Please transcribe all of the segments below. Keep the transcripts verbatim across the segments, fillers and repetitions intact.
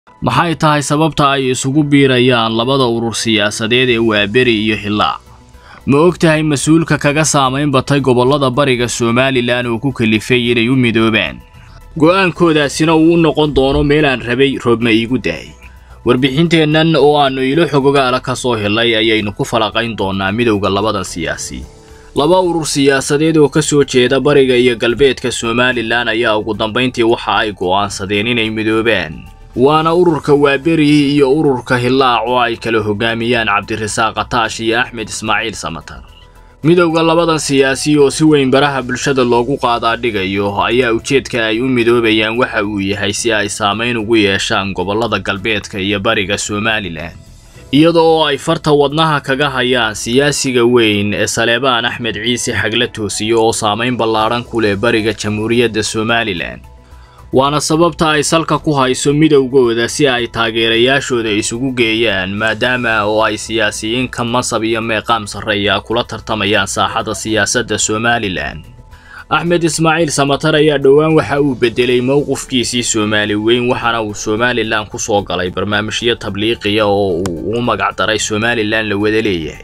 maxay tahay sababta ay isugu biirayaan labada urur siyaasadeed ee Waaberi iyo Hillaac ma ogtahay mas'uulka kaga saameyn batay gobolada bariga Soomaaliland oo ku kalifay inay u midoobaan go'aankoodaasina uu noqon doono meel aan rabay roob ma iigu daay warbixinteennan oo aanu ilo xogogaala ka soo helay ayaynu ku falaqayn doonaa midowga labada siyaasi laba urur siyaasadeed oo ka soo jeeda bariga iyo galbeedka Soomaaliland ayaa ugu dambeyntii waxa ay go'aansadeen inay midoobaan waana ururka Waaberi iyo ururka Hillaac oo ay kala hogaamiyaan Cabdirasaaq Ataash iyo Axmed Ismaaciil Samatar midowga labadan siyaasi oo si weyn baraha bulshada loogu qaadaa dhigayo ayaa ujeedka ay u midoobayaan waxa uu yahay si ay saameyn ugu yeeshaan gobolada galbeedka iyo bariga Soomaaliland iyadoo ay farta wadnaha kaga hayaan siyaasiga weyn ee Saleebaan Axmed Ciise Xagle Toosiyo oo saameyn ballaaran ku leh bariga Jamhuuriyadda Soomaaliland waana sababta ay salka ku hayso midowgooda si ay taageerayaashooda isugu geeyaan maadaama oo ay siyaasiyiin ka masab iyo meeqaam sareeya kula tartamayaan saaxada siyaasadda Soomaaliland Axmed Ismaaciil Samatar ayaa dhawaan waxa uu bedelay mowqifkiisii Soomaali weyn waxaana uu Soomaaliland ku soo galay barnaamijyo tabliiqiya oo uu u magac daray Soomaaliland la wada leeyahay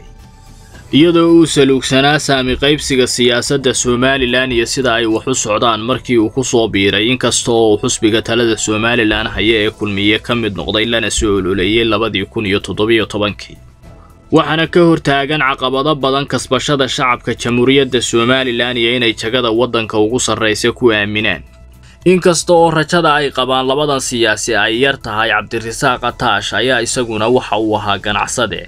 iyadoo uu saluugsanaa saami qaybsiga siyaasadda Soomaaliland iyo sida ay wax u socdaan markii uu ku soo biiray inkastoo uu xusbiga talada Soomaaliland haya ee kulmiye ka mid noqday lana soo ololeeyay labadii kun iyo toddoba iyo tobankii waxaana ka hortaagan caqabado badan kasbashada shacabka Jamhuuriyadda Soomaaliland iyo inay jagada wadanka ugu sarreeyay ku aaminaan inkastoo rajada ay qabaan labadan siyaasi ay yar tahay Cabdirasaaq Ataash ayaa isaguna waxa uu ahaa ganacsade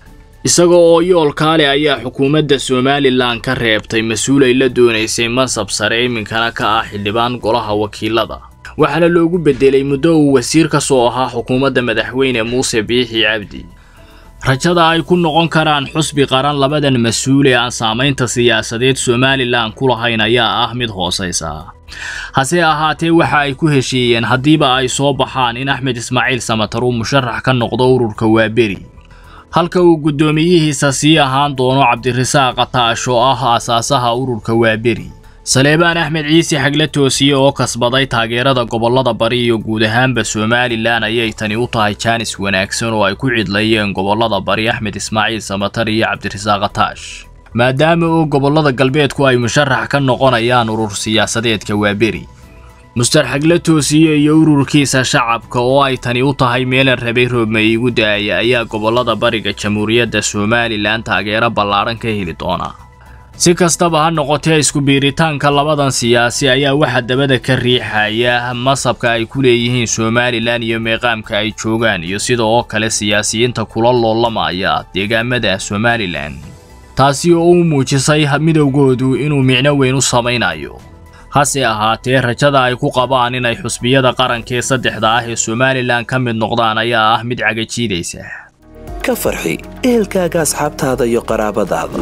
isagoo yool kaale ayaa xukuumadda Soomaaliland ka reebtay mas'uul ay la doonaysay mansab sare iminkana ka ah xildhibaan golaha wakiilada waxaana loogu bedelay muddo uu wasiir ka soo ahaa xukuumadda madaxweyne Muuse Biixi Cabdi rajada ay ku noqon karaan xusbi qaran labadan mas'uul ee aan saameynta siyaasadeed Soomaaliland ku lahayn ayaa ah mid hooseysa hase ahaatee waxa ay ku heshiiyeen hadiiba ay soo baxaan in Axmed Ismaaciil Samatar uu musharax ka noqdo ururka Waaberi halka uu gudoomiyihiisa sii ahaan doono Cabdirasaaq Ataash oo ah aasaasaha ururka Waaberi Saleebaan Axmed Ciise Xagle Toosiyo oo kasbaday taageerada gobolada bari iyo guud ahaanba Soomaaliland ayay tani u tahay jaanis wanaagsan oo ay ku cidlayeen gobolada bari Axmed Ismaaciil Samatar iyo Cabdirasaaq Ataash maadaama oo gobolada galbeedku ay musharax ka noqonayaan urur siyaasadeedka Waaberi Mister Xagle Toosiyo iyo ururkiisa shacabka oo ay tani u tahay meel rabay roob ma iigu daay ayaa gobolada bariga Jamhuuriyadda Soomaaliland taageero ballaaran ka heli doona si kastaba ha noqotee isku biiritaanka labadan siyaasi ayaa waxa dabada ka riixaya masabka ay ku leeyihiin Soomaaliland iyo meeqaamka ay joogaan iyo sidoo kale siyaasiyiinta kula loolamaya deegaamada Soomaaliland taasi oo uu muujisay midowgoodu inuu micno weyn u samaynayo hase ahaatee rajada ay ku qabaan inay xusbiyada qaranka ee saddexda ah ee Soomaaliland ka mid noqdaan ayaa ah mid cagajiidaysa ka farxi ehelkaaga asxaabtaada iyo qaraabadaada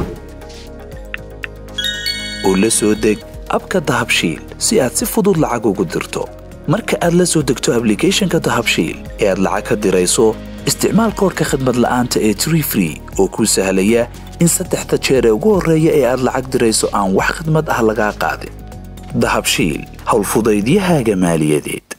oo la soo deg abka Dahabshiil si aad si fudud lacag ugu dirto marka aad la soo degto applicationka Dahabshiil ee aad lacag ka dirayso isticmaal koodka khidmad la'aanta ee Tree Free oo ku sahlaya in saddexda jeer ee ugu horeeya ee aad lacag dirayso aan wax khidmad ah laga qaadin Dahabshiil hawl fudaydiyahaaga maaliyadeed